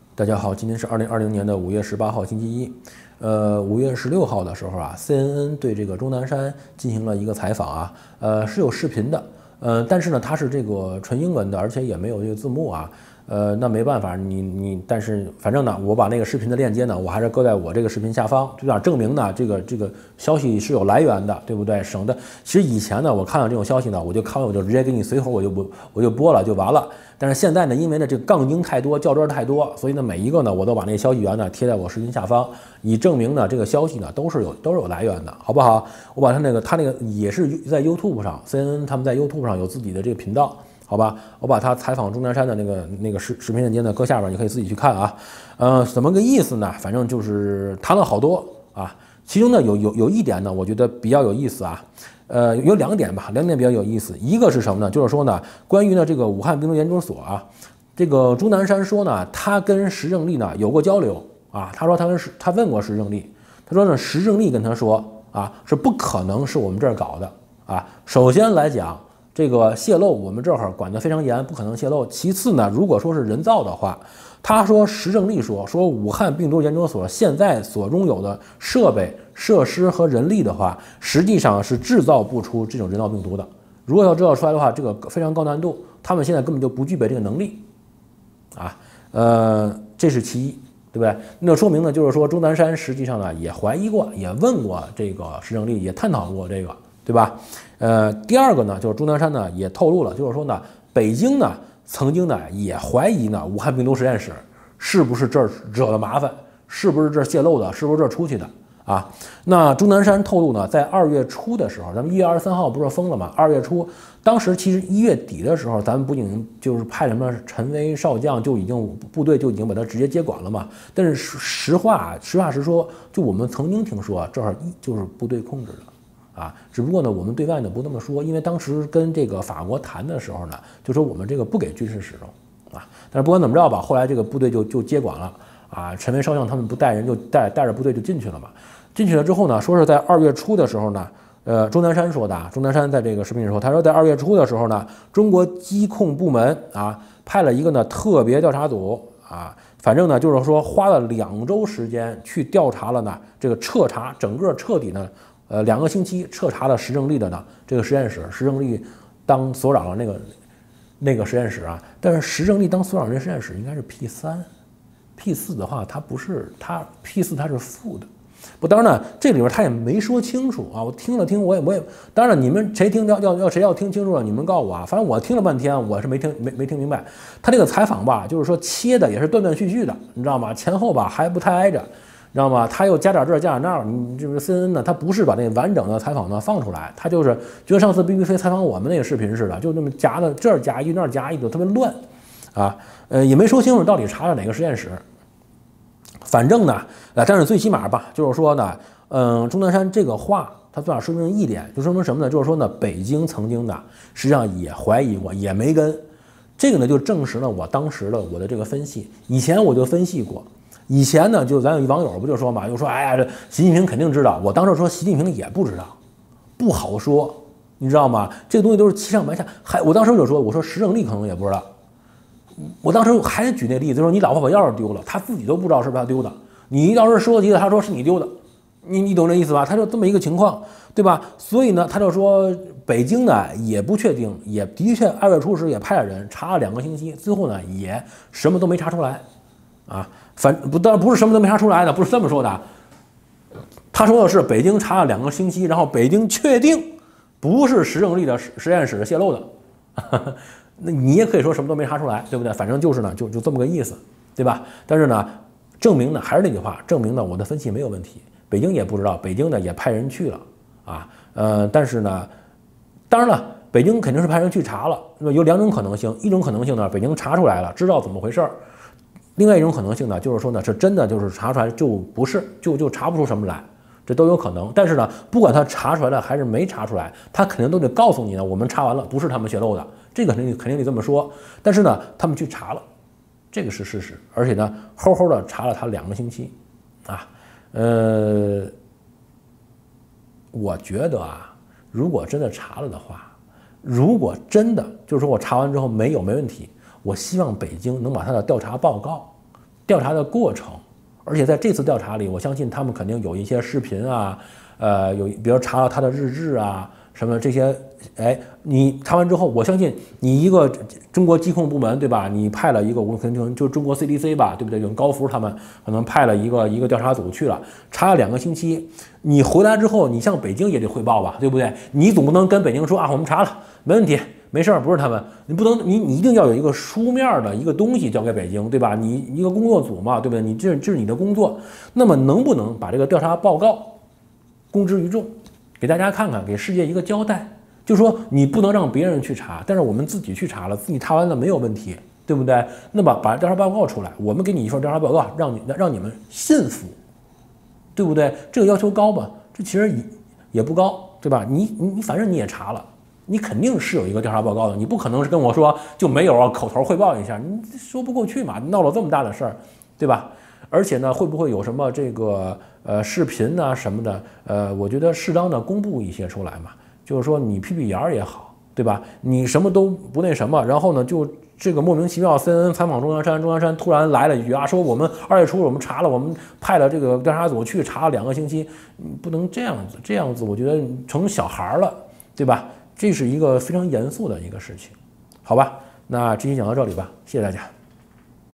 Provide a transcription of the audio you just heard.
大家好，今天是2020年的5月18号，星期一。5月16号的时候啊，CNN 对这个钟南山进行了一个采访啊，是有视频的，但是呢，它是这个纯英文的，而且也没有这个字幕啊。那没办法，但是反正呢，我把那个视频的链接呢，我还是搁在我这个视频下方，就想证明呢，这个消息是有来源的，对不对？省得其实以前呢，我看到这种消息呢，我就看完我就直接给你随口我就播了就完了。但是现在呢，因为呢这个杠精太多，较真太多，所以呢每一个呢我都把那个消息源呢贴在我视频下方，以证明呢这个消息呢都是有来源的，好不好？我把他那个也是在 YouTube 上 ，CNN 他们在 YouTube 上有自己的这个频道。好吧，我把他采访钟南山的那个视频链接呢搁下边，你可以自己去看啊。怎么个意思呢？反正就是谈了好多啊。其中呢有一点呢，我觉得比较有意思啊。有两点吧，两点比较有意思。一个是什么呢？就是说呢，关于呢这个武汉病毒研究所啊，这个钟南山说呢，他跟石正丽呢有过交流啊。他说他问过石正丽，他说呢石正丽跟他说啊，是不可能是我们这儿搞的啊。首先来讲。这个泄露我们这儿管得非常严，不可能泄露。其次呢，如果说是人造的话，他说石正丽说武汉病毒研究所现在所拥有的设备、设施和人力的话，实际上是制造不出这种人造病毒的。如果要制造出来的话，这个非常高难度，他们现在根本就不具备这个能力啊。这是其一，对不对？那说明呢，就是说钟南山实际上呢也怀疑过，也问过这个石正丽，也探讨过这个。对吧？第二个呢，就是钟南山呢也透露了，就是说呢，北京呢曾经呢也怀疑呢武汉病毒实验室是不是这儿惹的麻烦，是不是这儿泄露的，是不是这儿出去的啊？那钟南山透露呢，在2月初的时候，咱们1月23号不是封了吗？2月初，当时其实1月底的时候，咱们不仅就是派什么陈薇少将就已经部队就已经把他直接接管了嘛。但是实话实说，就我们曾经听说这儿就是部队控制的。啊，只不过呢，我们对外呢不这么说，因为当时跟这个法国谈的时候呢，就说我们这个不给军事使用啊。但是不管怎么着吧，后来这个部队就接管了啊。陈薇少将他们不带人就带着部队就进去了嘛。进去了之后呢，说是在2月初的时候呢，钟南山说的，钟南山在这个视频里说，他说在2月初的时候呢，中国疾控部门啊派了一个呢特别调查组啊，反正呢就是说花了2周时间去调查了呢这个整个彻底呢。2个星期彻查了石正丽的呢这个实验室，石正丽当所长的那个实验室啊，但是石正丽当所长这实验室应该是 P4 的话，它不是它 P4 它是负的。不，当然呢，这里面他也没说清楚啊。我听了听，我也，当然了，你们谁听谁要听清楚了，你们告诉我啊。反正我听了半天，我是没听明白。他这个采访吧，就是说切的也是断断续续的，你知道吗？前后吧还不太挨着。知道吗？他又加点这加点那儿，你这个 CNN 呢，他不是把那完整的采访呢放出来，他就是就跟上次 BBC 采访我们那个视频似的，就那么夹的这儿夹一句那儿夹一句，特别乱，啊，也没说清楚到底查了哪个实验室。反正呢，但是最起码吧，就是说呢，钟南山这个话，他最少说明一点，就说明什么呢？就是说呢，北京曾经呢，实际上也怀疑过，也没跟这个呢，就证实了我当时的我的这个分析。以前我就分析过。以前呢，就咱有一网友不就说嘛，就说哎呀，这习近平肯定知道。我当时说习近平也不知道，不好说，你知道吗？这个东西都是欺上瞒下。我当时就说，我说石正丽可能也不知道。我当时还举那例子，就说你老婆把钥匙丢了，他自己都不知道是不是他丢的。你要是说急了，他说是你丢的，你懂这意思吧？他就这么一个情况，对吧？所以呢，他就说北京呢也不确定，也的确2月初时也派了人查了2个星期，最后呢也什么都没查出来。啊，当然不是什么都没查出来的，不是这么说的。他说的是北京查了2个星期，然后北京确定不是石正丽的实验室泄露的。那你也可以说什么都没查出来，对不对？反正就是呢，就这么个意思，对吧？但是呢，证明呢还是那句话，证明呢我的分析没有问题。北京也不知道，北京呢也派人去了啊，但是呢，当然了，北京肯定是派人去查了。有2种可能性，一种可能性呢，北京查出来了，知道怎么回事儿。另外一种可能性呢，就是说呢，是真的就是查出来就不是，就查不出什么来，这都有可能。但是呢，不管他查出来了还是没查出来，他肯定都得告诉你呢，我们查完了，不是他们泄露的，这个肯定得这么说。但是呢，他们去查了，这个是事实，而且呢，齁的查了他2个星期，啊，我觉得啊，如果真的查了的话，如果真的就是说我查完之后没问题。我希望北京能把他的调查报告调查的过程，而且在这次调查里，我相信他们肯定有一些视频啊，比如查了他的日志啊什么这些，哎，你查完之后，我相信你一个中国疾控部门，对吧？你派了一个，我可能就中国 CDC 吧，对不对？用高福他们可能派了一个调查组去了，查了2个星期，你回来之后，你向北京也得汇报吧，对不对？你总不能跟北京说啊，我们查了，没问题。没事儿，不是他们，你不能，你一定要有一个书面的一个东西交给北京，对吧？你一个工作组嘛，对不对？你这是你的工作，那么能不能把这个调查报告公之于众，给大家看看，给世界一个交代？就说你不能让别人去查，但是我们自己去查了，自己查完了没有问题，对不对？那么把调查报告出来，我们给你一份调查报告，让你们信服，对不对？这个要求高吧？这其实也不高，对吧？你反正你也查了。你肯定是有一个调查报告的，你不可能是跟我说就没有啊，口头汇报一下，你说不过去嘛，闹了这么大的事儿，对吧？而且呢，会不会有什么这个视频啊什么的？我觉得适当的公布一些出来嘛，就是说你屁屁眼儿也好，对吧？你什么都不那什么，然后呢，就这个莫名其妙 CNN 采访钟南山，钟南山突然来了一句啊，说我们2月初我们查了，我们派了这个调查组去查了2个星期，不能这样子，这样子我觉得成小孩了，对吧？这是一个非常严肃的一个事情，好吧？那这期讲到这里吧，谢谢大家。